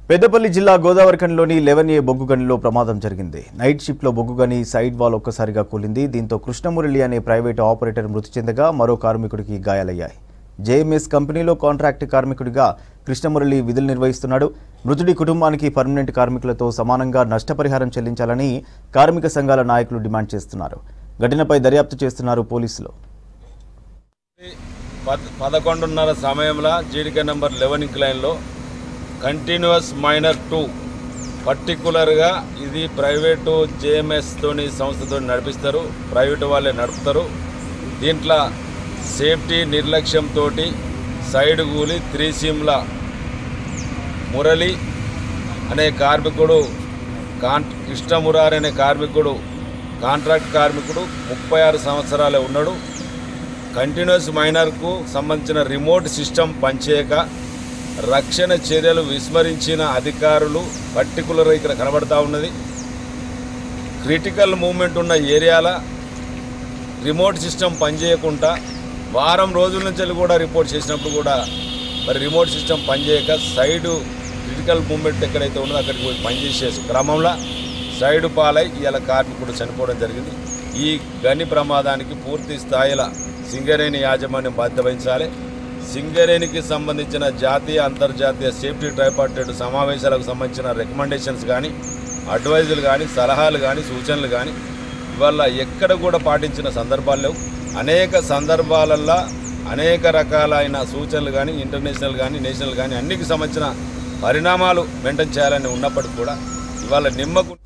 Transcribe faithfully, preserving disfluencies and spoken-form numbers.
పెద్దపల్లి జిల్లా గోదావరిఖనిలోని లెవెన్ ఏ బొగ్గు గనిలో ప్రమాదం జరిగింది. నైట్ షిఫ్ట్లో బొగ్గు గని సైడ్ వాల్ ఒక్కసారిగా కూలింది. దీంతో కృష్ణమురళి అనే ప్రైవేటు ఆపరేటర్ మృతి చెందగా మరో కార్మికుడికి గాయాలయ్యాయి. జేఎంఎస్ కంపెనీలో కాంట్రాక్ట్ కార్మికుడిగా కృష్ణమురళి విధులు నిర్వహిస్తున్నాడు. మృతుడి కుటుంబానికి పర్మనెంట్ కార్మికులతో సమానంగా నష్టపరిహారం చెల్లించాలని కార్మిక సంఘాల నాయకులు డిమాండ్ చేస్తున్నారు. ఘటనపై దర్యాప్తు చేస్తున్నారు పోలీసులు. పదకొండున్నర సమయంలో జీడిక నెంబర్ లెవెన్ ఇంక్లైన్లో కంటిన్యూస్ మైనర్ టూ పర్టికులర్గా ఇది ప్రైవేటు జేఎంఎస్ తోని సంస్థతో నడిపిస్తారు, ప్రైవేటు వాళ్ళే నడుపుతారు. దీంట్లో సేఫ్టీ నిర్లక్ష్యంతో సైడ్ కూలి త్రిసీమ్ల మురళి అనే కార్మికుడు కాన్ కృష్ణమురారి అనే కార్మికుడు కాంట్రాక్ట్ కార్మికుడు ముప్పై ఆరు సంవత్సరాలే ఉన్నాడు. కంటిన్యూస్ మైనర్కు సంబంధించిన రిమోట్ సిస్టమ్ పనిచేయక రక్షణ చర్యలు విస్మరించిన అధికారులు పర్టికులర్గా ఇక్కడ కనబడతా ఉన్నది. క్రిటికల్ మూమెంట్ ఉన్న ఏరియాల రిమోట్ సిస్టమ్ పనిచేయకుండా వారం రోజుల నుంచి కూడా రిపోర్ట్ చేసినప్పుడు కూడా మరి రిమోట్ సిస్టమ్ పనిచేయక సైడు క్రిటికల్ మూమెంట్ ఎక్కడైతే ఉన్నదో అక్కడికి పోయి పనిచేసే క్రమంలో సైడు పాలై ఇవాళ కార్మికుడు చనిపోవడం జరిగింది. ఈ గని ప్రమాదానికి పూర్తి స్థాయిలో సింగరేణి యాజమాన్యం బాధ్యత వహించాలి. సింగరేణికి సంబంధించిన జాతీయ అంతర్జాతీయ సేఫ్టీ ట్రైపార్టెడ్ సమావేశాలకు సంబంధించిన రికమెండేషన్స్ కానీ అడ్వైజులు కానీ సలహాలు కానీ సూచనలు కానీ ఇవాళ ఎక్కడ కూడా పాటించిన సందర్భాలు లేవు. అనేక సందర్భాలల్లో అనేక రకాలైన సూచనలు కానీ ఇంటర్నేషనల్ కానీ నేషనల్ కానీ అన్నికి సంబంధించిన పరిణామాలు మెయింటైన్ చేయాలని ఉన్నప్పటికీ కూడా ఇవాళ నిమ్మకు